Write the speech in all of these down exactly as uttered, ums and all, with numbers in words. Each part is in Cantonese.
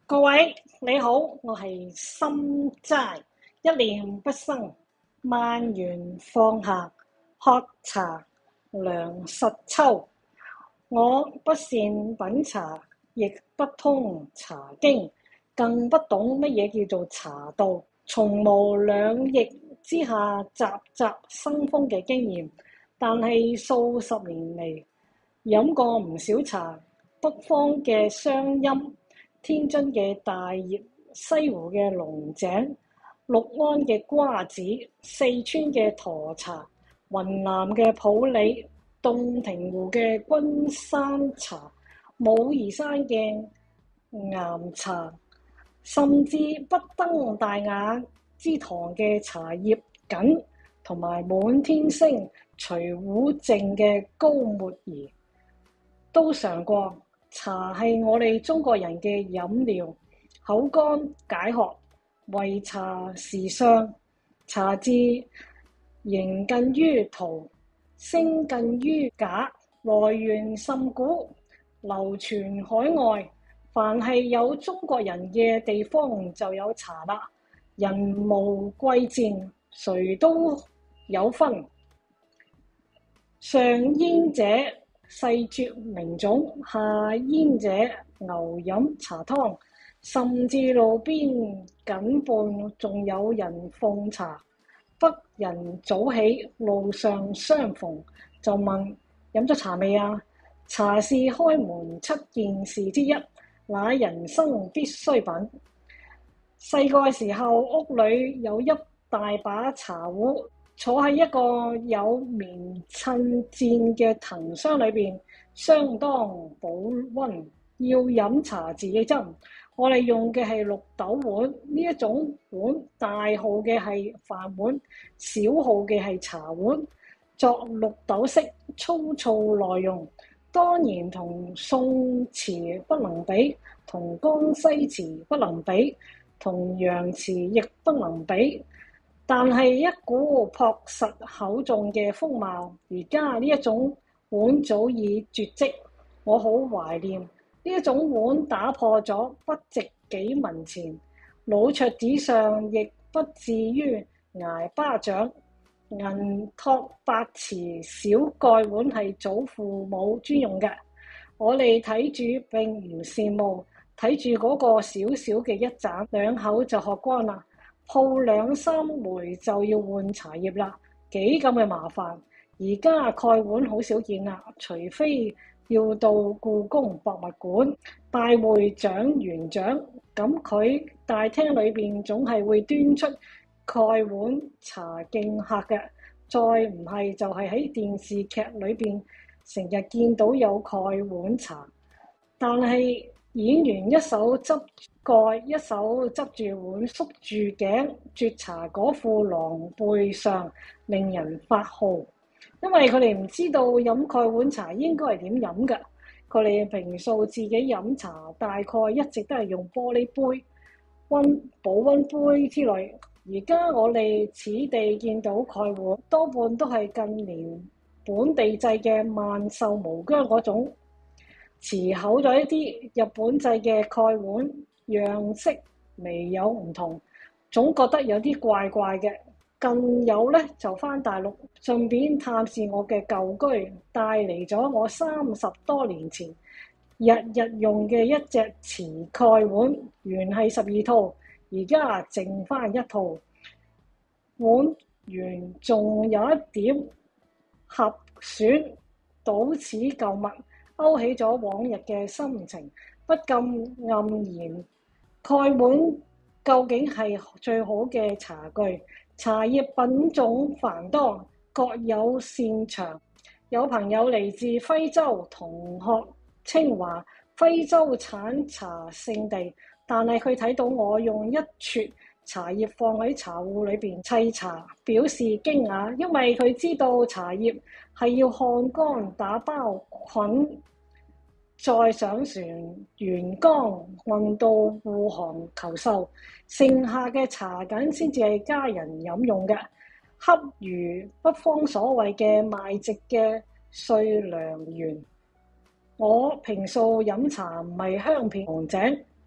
各位你好，我係心齋，一念不生，萬緣放下，喝茶涼實秋。我不善品茶，亦不通茶經，更不懂乜嘢叫做茶道。從無兩易之下習習生風嘅經驗，但係數十年嚟飲過唔少茶，北方嘅湘陰、天津嘅大葉、西湖嘅龍井、六安嘅瓜子、四川嘅沱茶、雲南嘅普洱、洞庭湖嘅君山茶、武夷山嘅岩茶，甚至不登大雅之堂嘅茶葉緊，同埋滿天星、徐湖靜嘅高沫兒，都嘗過。茶係我哋中國人嘅飲料，口乾解渴，為茶時尚。茶字形近於陶，聲近於假，來源甚古，流傳海外。凡係有中國人嘅地方就有茶啦。人無貴賤，誰都有分。上煙者細嚼名種，下煙者牛飲茶湯，甚至路邊緊伴仲有人奉茶。北人早起，路上相逢就問飲咗茶未啊？茶是開門七件事之一，乃人生必需品。細個時候，屋裏有一大把茶壺，坐喺一個有棉襯墊嘅藤箱裏邊，相當保溫。要飲茶自己斟，我哋用嘅係綠豆碗，呢一種碗大號嘅係飯碗，小號嘅係茶碗，作綠豆式，粗糙耐用。當然同宋瓷不能比，同江西瓷不能比，同洋瓷亦不能比，但係一股樸實厚重嘅風貌。而家呢一種碗早已絕跡，我好懷念呢一種碗，打破咗不值幾文錢，老桌子上亦不至於挨巴掌。銀托白瓷小蓋碗係祖父母專用嘅，我哋睇住並唔羨慕，睇住嗰個小小嘅一盞，兩口就喝光啦。泡兩三回就要換茶葉啦，幾咁嘅麻煩。而家蓋碗好少見啦，除非要到故宮博物館拜會長園長，咁佢大廳裏邊總係會端出蓋碗茶敬客嘅。再唔係就係喺電視劇裏邊成日見到有蓋碗茶，但係演員一手執蓋，一手執住碗，縮住頸啜茶嗰副狼狽相，令人發號。因為佢哋唔知道飲蓋碗茶應該係點飲㗎。佢哋平素自己飲茶，大概一直都係用玻璃杯、溫保溫杯之類。而家我哋此地見到蓋碗，多半都係近年本地製嘅萬壽無疆嗰種，瓷厚咗一啲。日本製嘅蓋碗樣式微有唔同，總覺得有啲怪怪嘅。近有咧就返大陸，順便探視我嘅舊居，帶嚟咗我三十多年前日日用嘅一隻瓷蓋碗，原係十二套。而家剩翻一套碗緣，仲有一點合選，到此舊物，勾起咗往日嘅心情，不禁黯然。蓋碗究竟係最好嘅茶具，茶葉品種繁多，各有擅長。有朋友嚟自徽州，同學清華，徽州產茶聖地。但係佢睇到我用一撮茶葉放喺茶壺裏邊沏茶，表示驚訝，因為佢知道茶葉係要烘乾打包捆，再上船沿江運到滬杭求售，剩下嘅茶梗先至係家人飲用嘅，恰如北方所謂嘅賣席嘅碎良緣。我平素飲茶唔係香片紅井，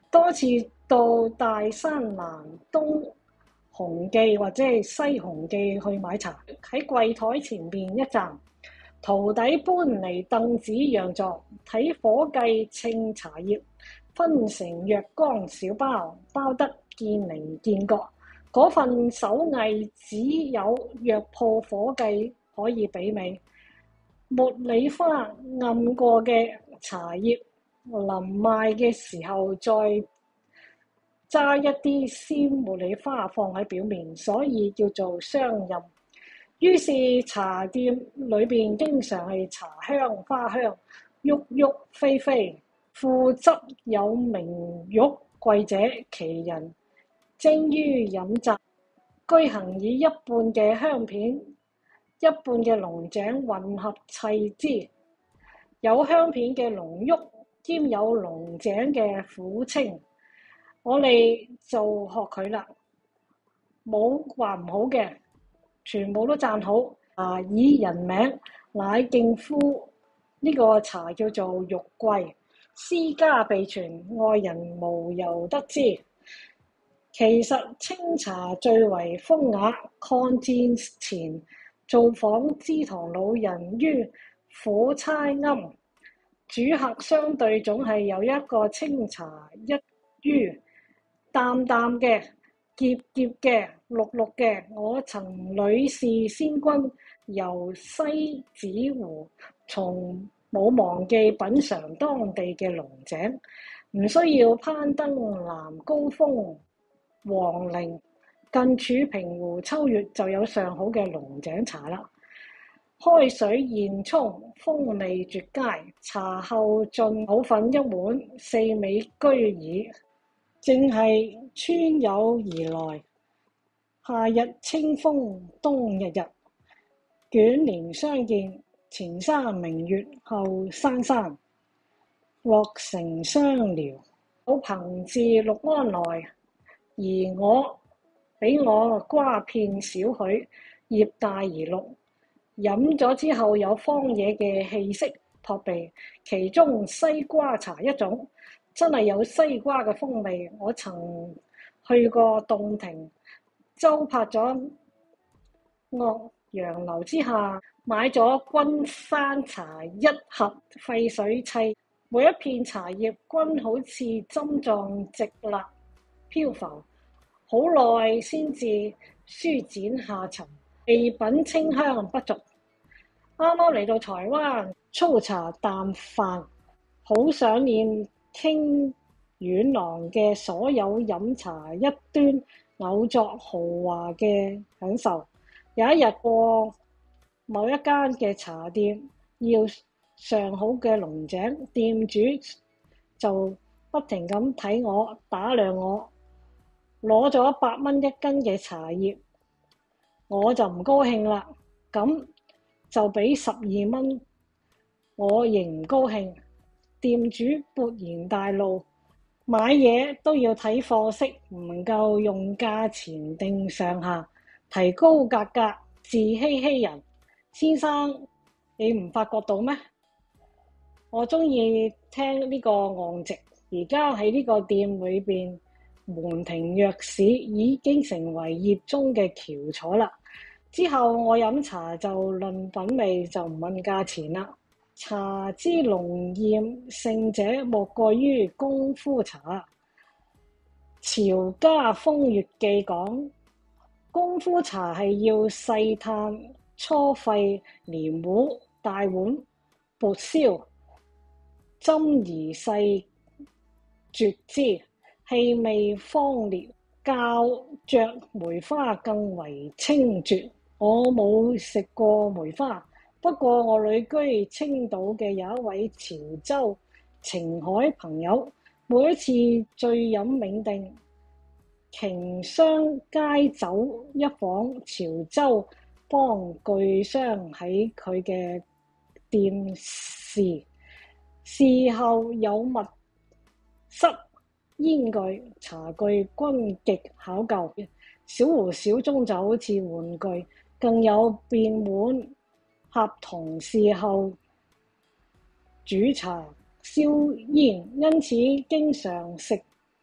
多次到大山南東紅記或者係西紅記去買茶，喺櫃台前面一站，徒弟搬嚟凳子讓座，睇伙計稱茶葉，分成若干小包，包得見棱見角。嗰份手藝只有藥鋪伙計可以媲美。茉莉花暗過嘅茶葉，臨賣嘅時候再揸一啲鮮茉莉花放喺表面，所以叫做雙蔭。於是茶店裏邊經常係茶香花香，鬱鬱飛飛。富則有名玉貴者，其人精於飲擇，居行以一半嘅香片，一半嘅龍井混合砌之，有香片嘅濃郁，兼有龍井嘅苦清。我哋就學佢啦，冇話唔好嘅，全部都讚好。啊，以人名乃敬夫，呢、這個茶叫做玉桂，私家秘傳，外人無由得知。其實清茶最為風雅。抗戰前造訪知堂老人於苦差庵，主客相對總係有一個清茶一壺，淡淡嘅、澀澀嘅、綠綠嘅。我曾女士仙君遊西子湖，從冇忘記品嚐當地嘅龍井，唔需要攀登南高峰皇陵，近處平湖秋月就有上好嘅龍井茶啦。開水現沖，風味絕佳。茶後進口粉一碗，四味居矣。正係春有而來，夏日清風，冬日日，卷簾相見，前山明月，後山山，落成相撩。有朋自六安來，而我俾我瓜片少許，葉大而綠。飲咗之後有荒野嘅氣息撲鼻，其中西瓜茶一種，真係有西瓜嘅風味。我曾去過洞庭，周泊咗岳陽樓之下，買咗君山茶一盒，沸水沏，每一片茶葉均好似針狀直立漂浮，好耐先至舒展下沉，味品清香不俗。啱啱嚟到台灣粗茶淡飯，好想念傾遠郎嘅所有飲茶一端偶作豪華嘅享受。有一日過某一間嘅茶店，要上好嘅龍井，店主就不停咁睇我，打量我，攞咗一百蚊一斤嘅茶葉，我就唔高興啦。咁就俾十二蚊，我仍唔高興。店主勃然大怒，買嘢都要睇貨色，唔能夠用價錢定上下，提高價格自欺欺人。先生，你唔發覺到咩？我中意聽呢個昂直，而家喺呢個店裏邊門庭若市，已經成為業中嘅翹楚啦。之後我飲茶就論品味，就唔問價錢啦。茶之濃豔勝者，莫過於功夫茶。潮家風月記講，功夫茶係要細炭初沸，連壺大碗撥燒，斟而細絕之，氣味芳烈，較着梅花更為清絕。我冇食過梅花，不過我旅居青島嘅有一位潮州澄海朋友，每一次醉飲酩酊，瓊湘佳酒一晃，潮州幫巨商喺佢嘅店事，事後有密室煙具茶具均極考究，小壺小盅就好似玩具，更有變碗合同事後煮茶燒煙，因此經常食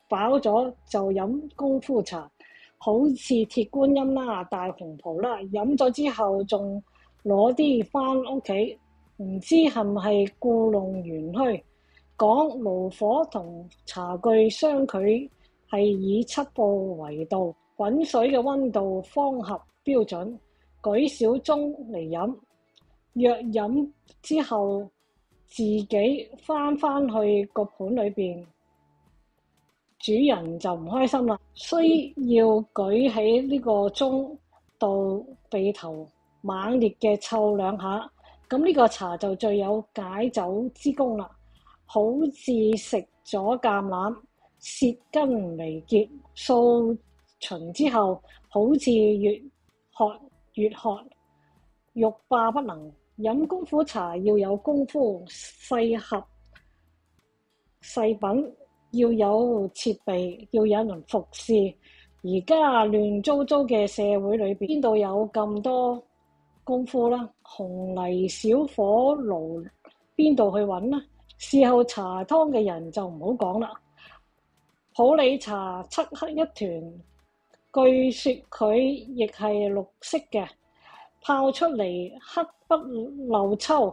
飽咗就飲功夫茶，好似鐵觀音啦、大紅袍啦，飲咗之後仲攞啲返屋企，唔知係唔係故弄玄虛？講爐火同茶具相距係以七步為度，滾水嘅溫度方合標準，舉小盅嚟飲。若飲之後自己翻返去個盤裏邊，主人就唔開心啦，需要舉起呢個盅到鼻頭猛烈嘅湊兩下，咁呢個茶就最有解酒之功啦。好似食咗橄欖，舌根微結，數巡之後，好似越喝越渴，欲罷不能。飲功夫茶要有功夫，細合細品，要有設備，要有人服侍。而家亂糟糟嘅社會裏邊，邊度有咁多功夫啦？紅泥小火爐邊度去揾呢？事後茶湯嘅人就唔好講啦。普洱茶漆黑一團，據說佢亦係綠色嘅，泡出嚟黑不漏秋。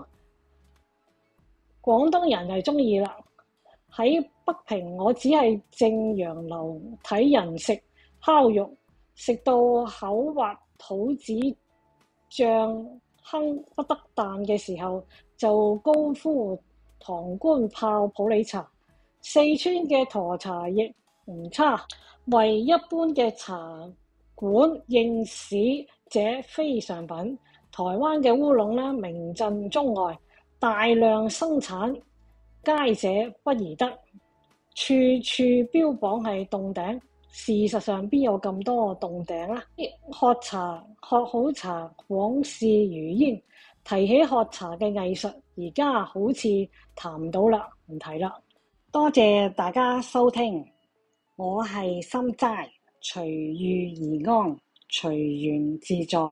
廣東人係中意啦。喺北平，我只係正陽樓睇人食烤肉，食到口滑肚子脹哼不得啖嘅時候，就高呼堂官泡普洱茶。四川嘅沱茶亦唔差，為一般嘅茶館應市者非常品。台灣嘅烏龍呢，名震中外，大量生產，佳者不宜得，處處標榜係凍頂。事實上邊有咁多凍頂啊？喝茶喝好茶往事如煙，提起喝茶嘅藝術，而家好似談唔到啦，唔提啦。多謝大家收聽，我係心齋，隨遇而安，隨緣自在。